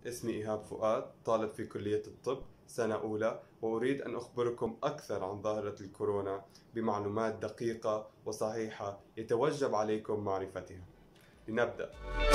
اسمي إيهاب فؤاد، طالب في كلية الطب سنة أولى، وأريد أن أخبركم أكثر عن ظاهرة الكورونا بمعلومات دقيقة وصحيحة يتوجب عليكم معرفتها. لنبدأ.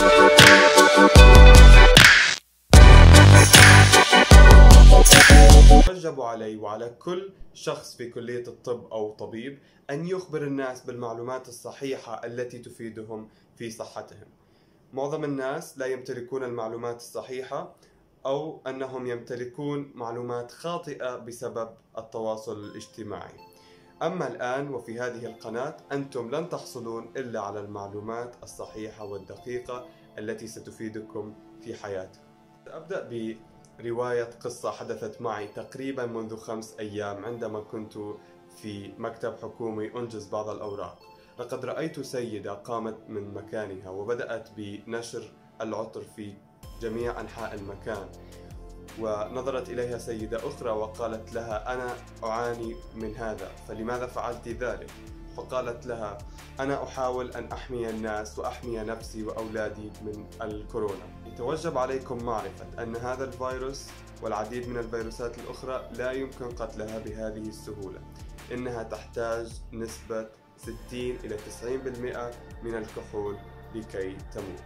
يتوجب علي وعلى كل شخص في كلية الطب أو طبيب أن يخبر الناس بالمعلومات الصحيحة التي تفيدهم في صحتهم. معظم الناس لا يمتلكون المعلومات الصحيحة أو أنهم يمتلكون معلومات خاطئة بسبب التواصل الاجتماعي. أما الآن وفي هذه القناة أنتم لن تحصلون إلا على المعلومات الصحيحة والدقيقة التي ستفيدكم في حياتكم. أبدأ برواية قصة حدثت معي تقريبا منذ 5 أيام عندما كنت في مكتب حكومي أنجز بعض الأوراق. لقد رأيت سيدة قامت من مكانها وبدأت بنشر العطر في جميع أنحاء المكان، ونظرت إليها سيدة أخرى وقالت لها: أنا أعاني من هذا، فلماذا فعلت ذلك؟ فقالت لها: أنا أحاول أن أحمي الناس وأحمي نفسي وأولادي من الكورونا. يتوجب عليكم معرفة أن هذا الفيروس والعديد من الفيروسات الأخرى لا يمكن قتلها بهذه السهولة. إنها تحتاج نسبة 60 إلى 90% من الكحول لكي تموت.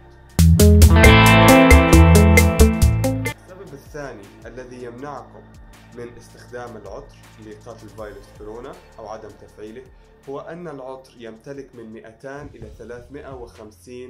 السبب الثاني الذي يمنعكم من استخدام العطر لقتل فيروس كورونا أو عدم تفعيله هو أن العطر يمتلك من 200 إلى 350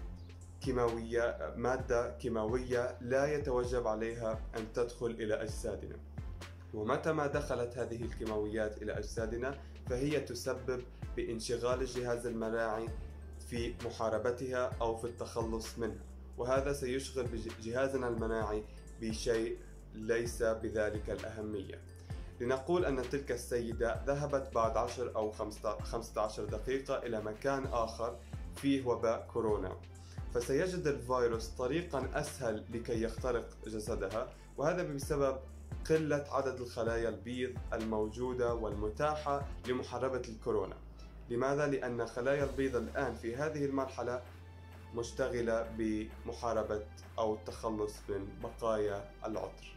مادة كيماوية لا يتوجب عليها أن تدخل إلى أجسادنا، ومتى ما دخلت هذه الكيماويات إلى أجسادنا فهي تسبب بانشغال الجهاز المناعي في محاربتها أو في التخلص منها، وهذا سيشغل بجهازنا المناعي بشيء ليس بذلك الأهمية. لنقول أن تلك السيدة ذهبت بعد 10 أو 15 دقيقة إلى مكان آخر فيه وباء كورونا، فسيجد الفيروس طريقا أسهل لكي يخترق جسدها، وهذا بسبب قلة عدد الخلايا البيض الموجودة والمتاحة لمحاربة الكورونا. لماذا؟ لأن خلايا البيض الآن في هذه المرحلة مشتغلة بمحاربة أو التخلص من بقايا العطر.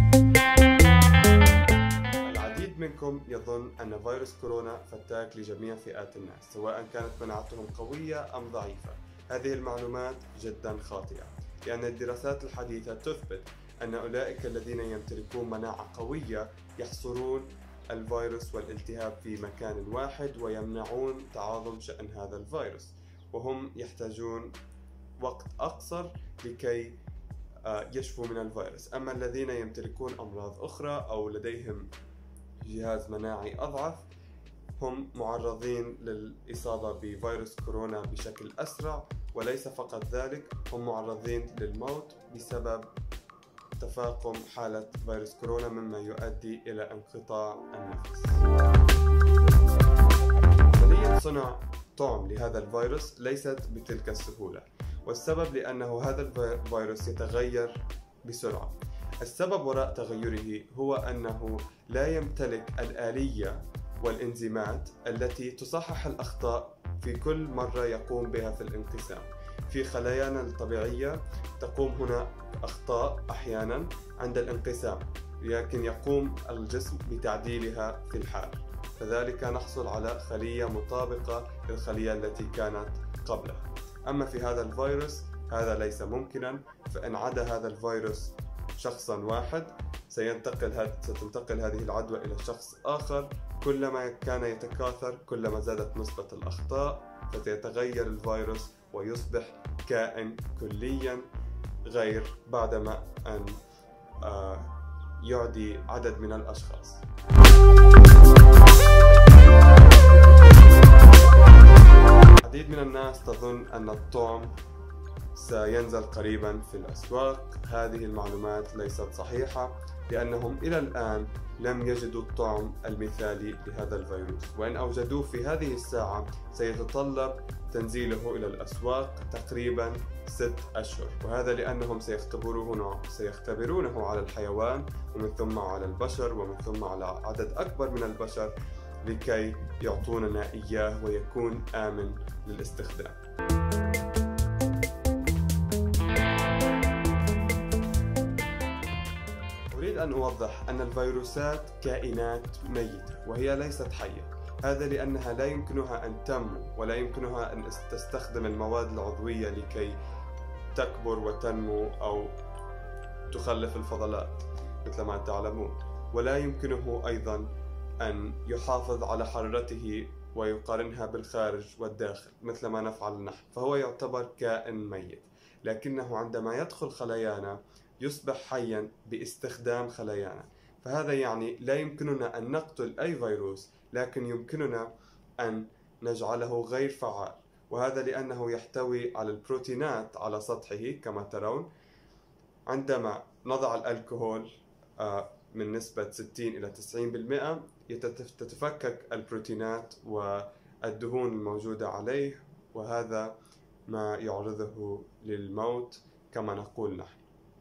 العديد منكم يظن أن فيروس كورونا فتاك لجميع فئات الناس، سواء كانت مناعتهم قوية أم ضعيفة. هذه المعلومات جدا خاطئة، لأن الدراسات الحديثة تثبت أن أولئك الذين يمتلكون مناعة قوية يحصرون الفيروس والالتهاب في مكان واحد ويمنعون تعاظم شأن هذا الفيروس، وهم يحتاجون وقت أقصر لكي يشفوا من الفيروس. أما الذين يمتلكون أمراض أخرى أو لديهم جهاز مناعي أضعف هم معرضين للإصابة بفيروس كورونا بشكل أسرع، وليس فقط ذلك، هم معرضين للموت بسبب تفاقم حالة فيروس كورونا، مما يؤدي إلى انقطاع النفس. عملية صنع طعم لهذا الفيروس ليست بتلك السهولة، والسبب لأنه هذا الفيروس يتغير بسرعة. السبب وراء تغيره هو أنه لا يمتلك الآلية والإنزيمات التي تصحح الأخطاء في كل مرة يقوم بها في الانقسام. في خلايانا الطبيعية تقوم هنا أخطاء أحيانا عند الانقسام، لكن يقوم الجسم بتعديلها في الحال، فذلك نحصل على خلية مطابقة للخلية التي كانت قبلها. أما في هذا الفيروس هذا ليس ممكنا، فإن عدا هذا الفيروس شخصا واحد ستنتقل هذه العدوى إلى شخص آخر. كلما كان يتكاثر كلما زادت نسبة الأخطاء، فسيتغير الفيروس ويصبح كائن كليا غير بعدما أن يعدي عدد من الأشخاص. العديد من الناس تظن أن الطعم سينزل قريبا في الأسواق. هذه المعلومات ليست صحيحة، لأنهم إلى الآن لم يجدوا الطعم المثالي لهذا الفيروس، وإن أوجدوه في هذه الساعة سيتطلب تنزيله إلى الأسواق تقريبا 6 أشهر، وهذا لأنهم سيختبرونه على الحيوان ومن ثم على البشر ومن ثم على عدد أكبر من البشر لكي يعطوننا إياه ويكون آمن للاستخدام. أريد أن أوضح أن الفيروسات كائنات ميتة وهي ليست حية. هذا لأنها لا يمكنها أن تنمو ولا يمكنها أن تستخدم المواد العضوية لكي تكبر وتنمو أو تخلف الفضلات مثل ما تعلمون، ولا يمكنه أيضا أن يحافظ على حرارته ويقارنها بالخارج والداخل مثل ما نفعل نحن، فهو يعتبر كائن ميت. لكنه عندما يدخل خلايانا يصبح حيا باستخدام خلايانا. فهذا يعني لا يمكننا أن نقتل أي فيروس، لكن يمكننا أن نجعله غير فعال، وهذا لأنه يحتوي على البروتينات على سطحه كما ترون. عندما نضع الكحول من نسبة 60 إلى 90% تتفكك البروتينات والدهون الموجودة عليه، وهذا ما يعرضه للموت كما نقول نحن.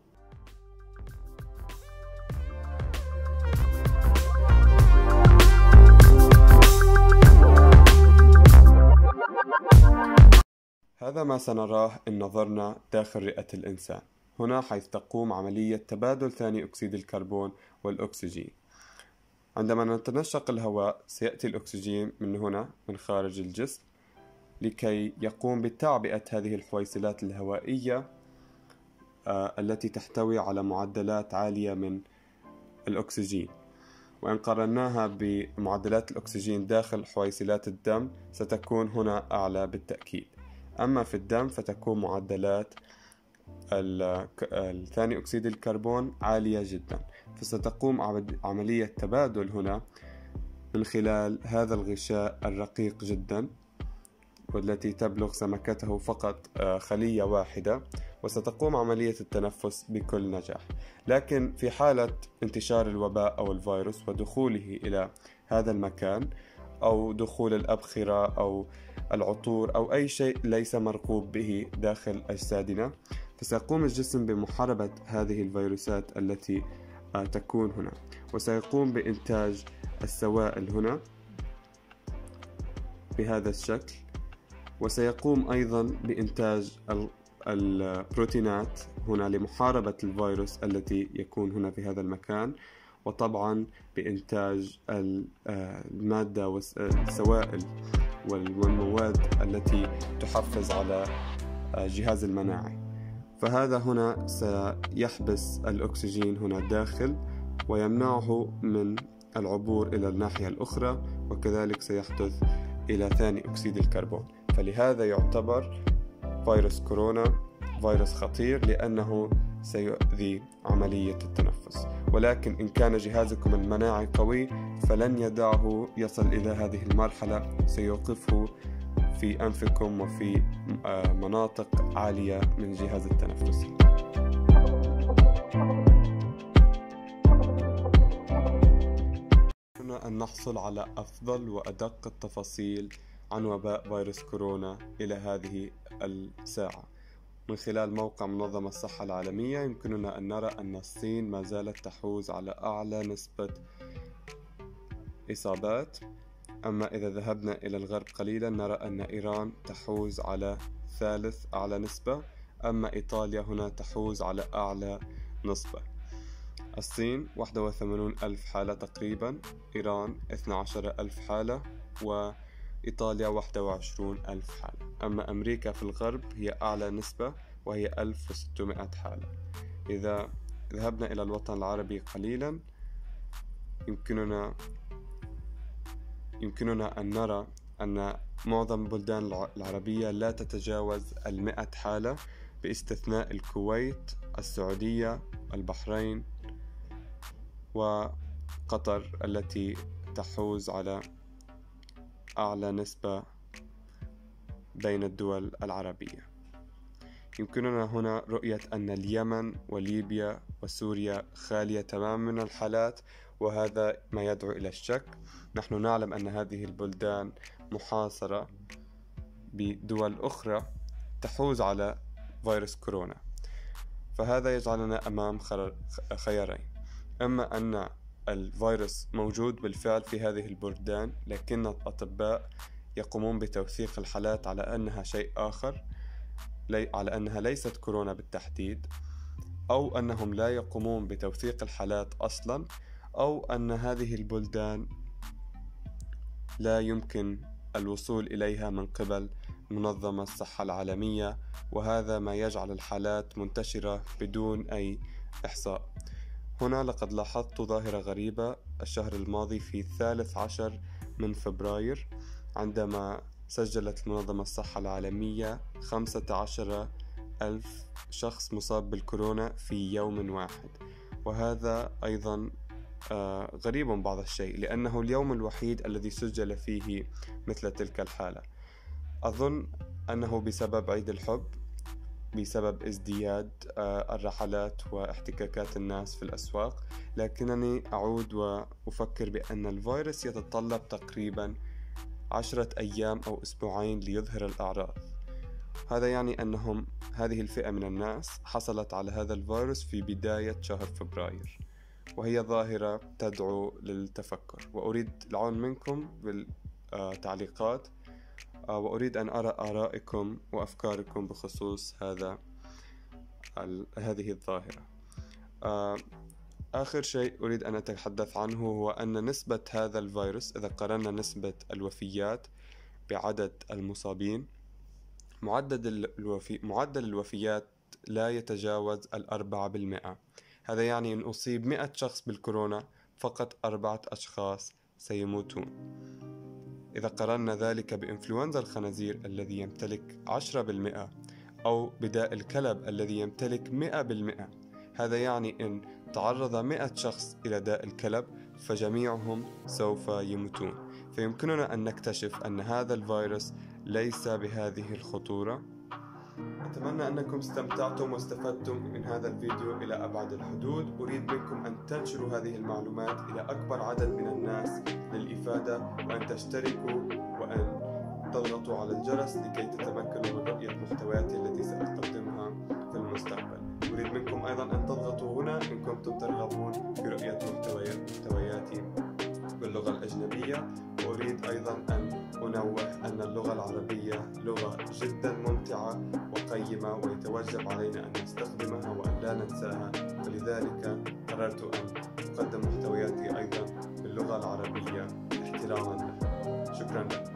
هذا ما سنراه إن نظرنا داخل رئة الإنسان، هنا حيث تقوم عملية تبادل ثاني أكسيد الكربون والأكسجين. عندما نتنشق الهواء سيأتي الأكسجين من هنا من خارج الجسم لكي يقوم بتعبئة هذه الحويصلات الهوائية التي تحتوي على معدلات عالية من الأكسجين. وإن قارناها بمعدلات الأكسجين داخل حويصلات الدم ستكون هنا أعلى بالتأكيد. أما في الدم فتكون معدلات ثاني أكسيد الكربون عالية جدا، فستقوم عملية تبادل هنا من خلال هذا الغشاء الرقيق جدا، والتي تبلغ سمكته فقط خلية واحدة، وستقوم عملية التنفس بكل نجاح. لكن في حالة انتشار الوباء أو الفيروس ودخوله إلى هذا المكان أو دخول الأبخرة أو العطور أو أي شيء ليس مرغوب به داخل أجسادنا، فسيقوم الجسم بمحاربة هذه الفيروسات التي تكون هنا، وسيقوم بإنتاج السوائل هنا بهذا الشكل، وسيقوم أيضا بإنتاج البروتينات هنا لمحاربة الفيروس التي يكون هنا في هذا المكان، وطبعا بإنتاج المادة والسوائل والمواد التي تحفز على جهاز المناعي. فهذا هنا سيحبس الأكسجين هنا داخل ويمنعه من العبور إلى الناحية الأخرى، وكذلك سيحدث إلى ثاني أكسيد الكربون. فلهذا يعتبر فيروس كورونا فيروس خطير لأنه سيؤذي عملية التنفس، ولكن إن كان جهازكم المناعي قوي فلن يدعه يصل إلى هذه المرحلة، سيوقفه في أنفكم وفي مناطق عالية من جهاز التنفس. هنا أن نحصل على أفضل وأدق التفاصيل عن وباء فيروس كورونا إلى هذه الساعة من خلال موقع منظمة الصحة العالمية. يمكننا أن نرى أن الصين ما زالت تحوز على أعلى نسبة إصابات، أما إذا ذهبنا إلى الغرب قليلا نرى أن إيران تحوز على ثالث أعلى نسبة، أما إيطاليا هنا تحوز على أعلى نسبة. الصين 81,000 حالة تقريبا، إيران 12,000 حالة، وإيطاليا 21,000 حالة. أما أمريكا في الغرب هي أعلى نسبة وهي 1600 حالة. إذا ذهبنا إلى الوطن العربي قليلا يمكننا أن نرى أن معظم البلدان العربية لا تتجاوز 100 حالة باستثناء الكويت، السعودية، البحرين وقطر التي تحوز على أعلى نسبة بين الدول العربية. يمكننا هنا رؤية أن اليمن وليبيا وسوريا خالية تماما من الحالات، وهذا ما يدعو إلى الشك. نحن نعلم أن هذه البلدان محاصرة بدول أخرى تحوز على فيروس كورونا، فهذا يجعلنا أمام خيارين: أما أن الفيروس موجود بالفعل في هذه البلدان لكن الأطباء يقومون بتوثيق الحالات على أنها شيء آخر، على أنها ليست كورونا بالتحديد، أو أنهم لا يقومون بتوثيق الحالات أصلا، أو أن هذه البلدان لا يمكن الوصول إليها من قبل منظمة الصحة العالمية، وهذا ما يجعل الحالات منتشرة بدون أي إحصاء. هنا لقد لاحظت ظاهرة غريبة الشهر الماضي في 13 من فبراير، عندما سجلت المنظمة الصحة العالمية 15 ألف شخص مصاب بالكورونا في يوم واحد. وهذا أيضا غريب بعض الشيء، لأنه اليوم الوحيد الذي سجل فيه مثل تلك الحالة. أظن أنه بسبب عيد الحب، بسبب ازدياد الرحلات واحتكاكات الناس في الأسواق، لكنني أعود وأفكر بأن الفيروس يتطلب تقريبا 10 أيام أو أسبوعين ليظهر الأعراض. هذا يعني أنهم هذه الفئة من الناس حصلت على هذا الفيروس في بداية شهر فبراير، وهي ظاهرة تدعو للتفكر. وأريد العون منكم بالتعليقات، وأريد أن أرى آرائكم وأفكاركم بخصوص هذه الظاهرة. آخر شيء أريد أن أتحدث عنه هو أن نسبة هذا الفيروس، إذا قارنا نسبة الوفيات بعدد المصابين، معدل الوفيات لا يتجاوز 4%. هذا يعني أن أصيب 100 شخص بالكورونا فقط 4 أشخاص سيموتون. إذا قارنا ذلك بإنفلونزا الخنازير الذي يمتلك 10%، أو بداء الكلب الذي يمتلك 100%، هذا يعني أن تعرض 100 شخص إلى داء الكلب فجميعهم سوف يموتون. فيمكننا أن نكتشف أن هذا الفيروس ليس بهذه الخطورة. أتمنى أنكم استمتعتم واستفدتم من هذا الفيديو إلى أبعد الحدود. أريد منكم أن تنشروا هذه المعلومات إلى أكبر عدد من الناس للإفادة، وأن تشتركوا وأن تضغطوا على الجرس لكي تتمكنوا من رؤية محتوياتي التي سأقدمها في المستقبل. أريد منكم أيضا أن تضغطوا هنا إن كنتم ترغبون في رؤية محتوياتي باللغة الأجنبية. وأريد أيضا أن أنوه أن اللغة العربية لغة جدا ممتعة وقيمة، ويتوجب علينا أن نستخدمها وأن لا ننساها، ولذلك قررت أن أقدم محتوياتي أيضا باللغة العربية احتراما لها. شكرا لكم.